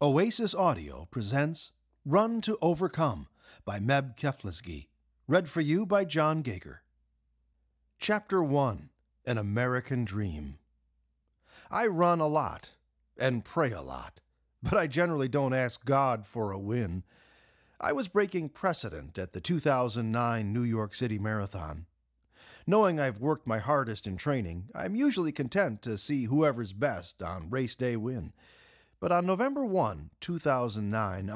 Oasis Audio presents Run to Overcome by Meb Keflezighi, read for you by Jon Gauger. Chapter 1, An American Dream. I run a lot and pray a lot, but I generally don't ask God for a win. I was breaking precedent at the 2009 New York City Marathon. Knowing I've worked my hardest in training, I'm usually content to see whoever's best on race day win. But on November 1, 2009,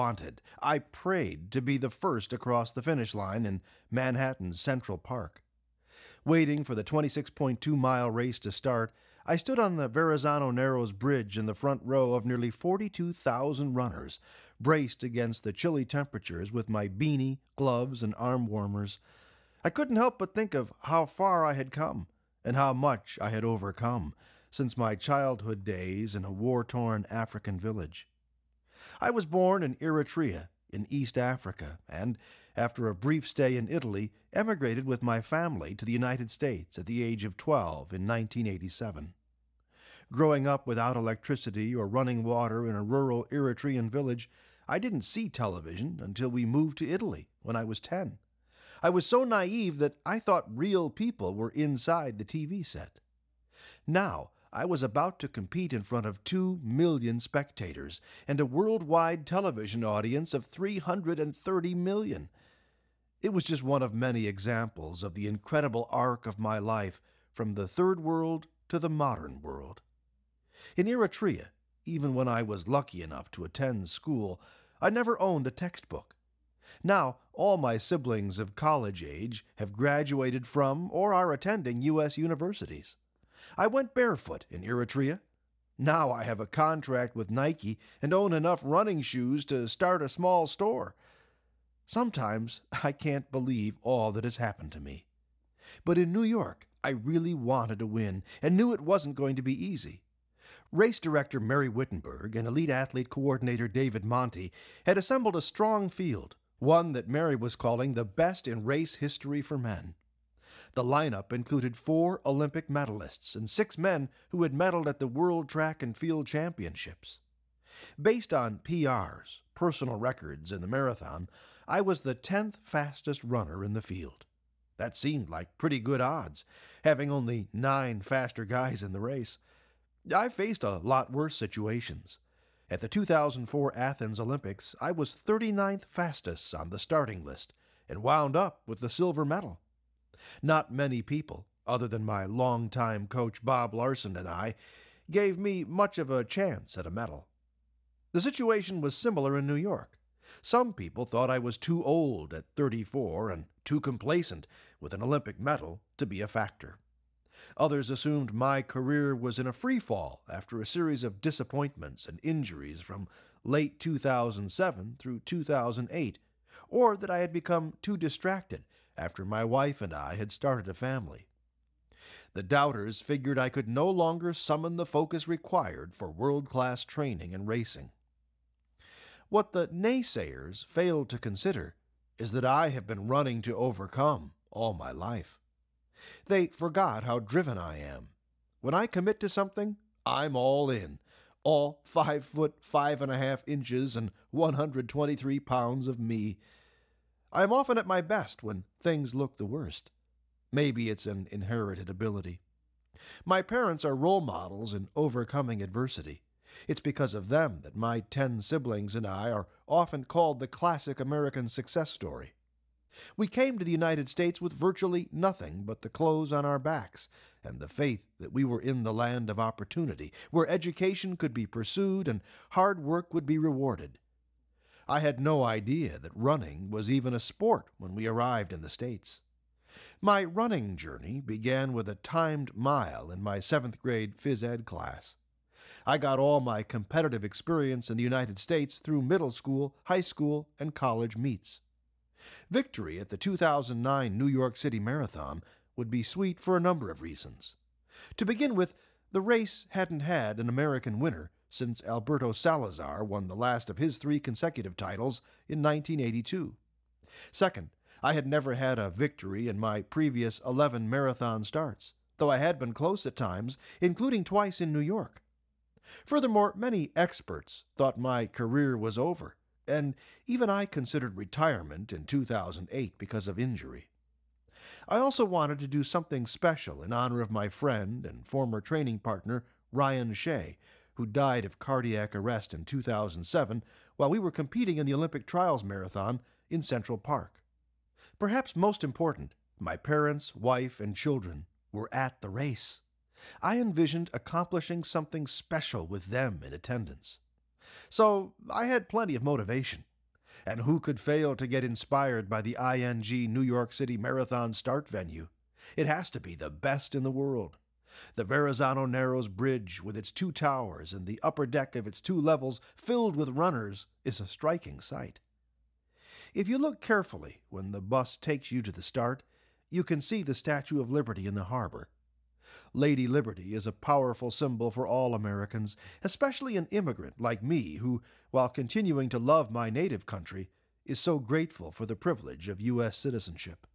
I prayed to be the first across the finish line in Manhattan's Central Park. Waiting for the 26.2-mile race to start, I stood on the Verrazano Narrows Bridge in the front row of nearly 42,000 runners, braced against the chilly temperatures with my beanie, gloves, and arm warmers. I couldn't help but think of how far I had come and how much I had overcome since my childhood days in a war-torn African village. I was born in Eritrea in East Africa and, after a brief stay in Italy, emigrated with my family to the United States at the age of 12 in 1987. Growing up without electricity or running water in a rural Eritrean village, I didn't see television until we moved to Italy when I was 10. I was so naive that I thought real people were inside the TV set. Now, I was about to compete in front of 2 million spectators and a worldwide television audience of 330 million. It was just one of many examples of the incredible arc of my life from the third world to the modern world. In Eritrea, even when I was lucky enough to attend school, I never owned a textbook. Now, all my siblings of college age have graduated from or are attending U.S. universities. I went barefoot in Eritrea. Now I have a contract with Nike and own enough running shoes to start a small store. Sometimes I can't believe all that has happened to me. But in New York, I really wanted to win and knew it wasn't going to be easy. Race director Mary Wittenberg and elite athlete coordinator David Monty had assembled a strong field, one that Mary was calling the best in race history for men. The lineup included 4 Olympic medalists and 6 men who had medaled at the World Track and Field Championships. Based on PRs, personal records in the marathon, I was the 10th fastest runner in the field. That seemed like pretty good odds, having only 9 faster guys in the race. I faced a lot worse situations. At the 2004 Athens Olympics, I was 39th fastest on the starting list and wound up with the silver medal. Not many people, other than my longtime coach Bob Larson and I, gave me much of a chance at a medal. The situation was similar in New York. Some people thought I was too old at 34 and too complacent with an Olympic medal to be a factor. Others assumed my career was in a free fall after a series of disappointments and injuries from late 2007 through 2008, or that I had become too distracted after my wife and I had started a family. The doubters figured I could no longer summon the focus required for world-class training and racing. What the naysayers failed to consider is that I have been running to overcome all my life. They forgot how driven I am. When I commit to something, I'm all in, all 5 foot 5.5 inches and 123 pounds of me. I am often at my best when things look the worst. Maybe it's an inherited ability. My parents are role models in overcoming adversity. It's because of them that my 10 siblings and I are often called the classic American success story. We came to the United States with virtually nothing but the clothes on our backs and the faith that we were in the land of opportunity, where education could be pursued and hard work would be rewarded. I had no idea that running was even a sport when we arrived in the States. My running journey began with a timed mile in my 7th grade phys ed class. I got all my competitive experience in the United States through middle school, high school, and college meets. Victory at the 2009 New York City Marathon would be sweet for a number of reasons. To begin with, the race hadn't had an American winner since Alberto Salazar won the last of his 3 consecutive titles in 1982. Second, I had never had a victory in my previous 11 marathon starts, though I had been close at times, including twice in New York. Furthermore, many experts thought my career was over, and even I considered retirement in 2008 because of injury. I also wanted to do something special in honor of my friend and former training partner, Ryan Shea, who died of cardiac arrest in 2007 while we were competing in the Olympic Trials Marathon in Central Park. Perhaps most important, my parents, wife, and children were at the race. I envisioned accomplishing something special with them in attendance. So I had plenty of motivation. And who could fail to get inspired by the ING New York City Marathon start venue? It has to be the best in the world. The Verrazano Narrows Bridge, with its 2 towers and the upper deck of its 2 levels filled with runners, is a striking sight. If you look carefully when the bus takes you to the start, you can see the Statue of Liberty in the harbor. Lady Liberty is a powerful symbol for all Americans, especially an immigrant like me who, while continuing to love my native country, is so grateful for the privilege of U.S. citizenship.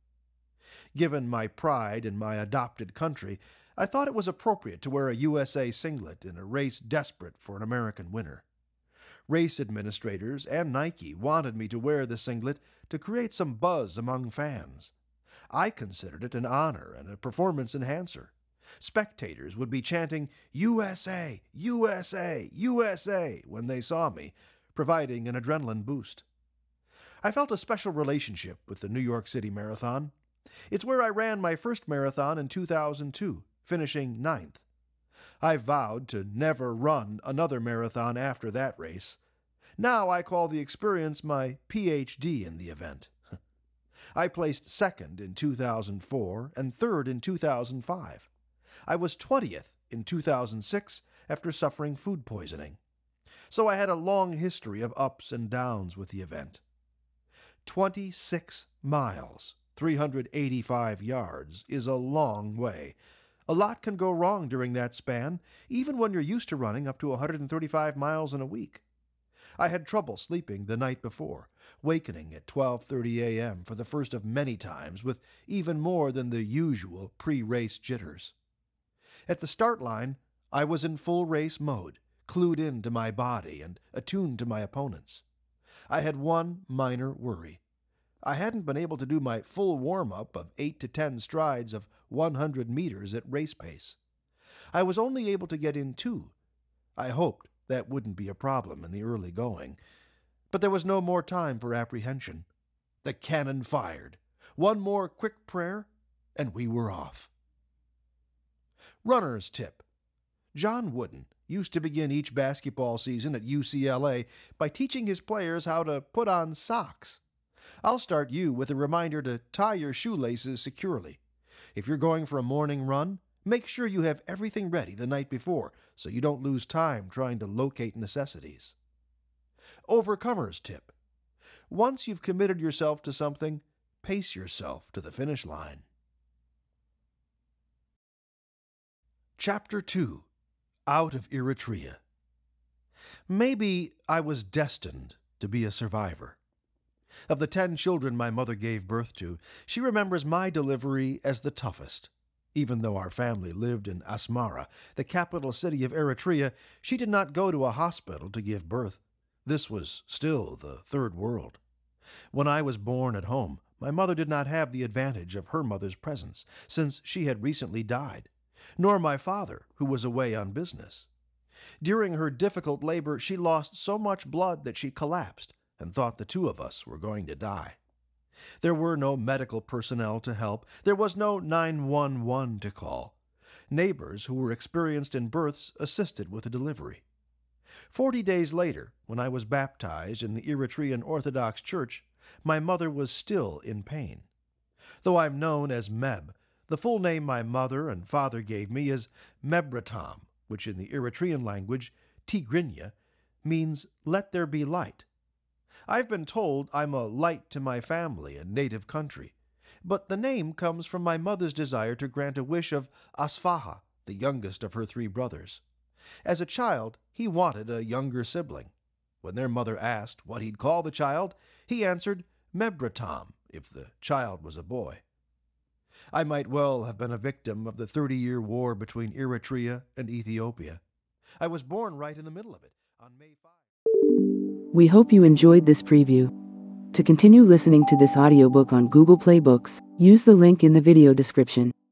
Given my pride in my adopted country, I thought it was appropriate to wear a USA singlet in a race desperate for an American winner. Race administrators and Nike wanted me to wear the singlet to create some buzz among fans. I considered it an honor and a performance enhancer. Spectators would be chanting, "USA, USA, USA," when they saw me, providing an adrenaline boost. I felt a special relationship with the New York City Marathon. It's where I ran my first marathon in 2002, finishing 9th. I vowed to never run another marathon after that race. Now I call the experience my PhD in the event. I placed 2nd in 2004 and 3rd in 2005. I was 20th in 2006 after suffering food poisoning. So I had a long history of ups and downs with the event. 26 miles, 385 yards, is a long way. A lot can go wrong during that span, even when you're used to running up to 135 miles in a week. I had trouble sleeping the night before, wakening at 12:30 a.m. for the first of many times with even more than the usual pre-race jitters. At the start line, I was in full race mode, clued in to my body and attuned to my opponents. I had one minor worry. I hadn't been able to do my full warm-up of 8 to 10 strides of 100 meters at race pace. I was only able to get in 2. I hoped that wouldn't be a problem in the early going. But there was no more time for apprehension. The cannon fired. One more quick prayer, and we were off. Runner's tip. John Wooden used to begin each basketball season at UCLA by teaching his players how to put on socks. I'll start you with a reminder to tie your shoelaces securely. If you're going for a morning run, make sure you have everything ready the night before so you don't lose time trying to locate necessities. Overcomer's tip. Once you've committed yourself to something, pace yourself to the finish line. Chapter 2. Out of Eritrea. Maybe I was destined to be a survivor. Of the 10 children my mother gave birth to, she remembers my delivery as the toughest. Even though our family lived in Asmara, the capital city of Eritrea, she did not go to a hospital to give birth. This was still the third world. When I was born at home, my mother did not have the advantage of her mother's presence, since she had recently died, nor my father, who was away on business. During her difficult labor, she lost so much blood that she collapsed and thought the 2 of us were going to die. There were no medical personnel to help. There was no 911 to call. Neighbors who were experienced in births assisted with the delivery. 40 days later, when I was baptized in the Eritrean Orthodox Church, my mother was still in pain. Though I'm known as Meb, the full name my mother and father gave me is Mebratam, which in the Eritrean language, Tigrinya, means "let there be light." I've been told I'm a light to my family and native country, but the name comes from my mother's desire to grant a wish of Asfaha, the youngest of her 3 brothers. As a child, he wanted a younger sibling. When their mother asked what he'd call the child, he answered Mebratam, if the child was a boy. I might well have been a victim of the 30-year war between Eritrea and Ethiopia. I was born right in the middle of it, on May 5. We hope you enjoyed this preview. To continue listening to this audiobook on Google Play Books, use the link in the video description.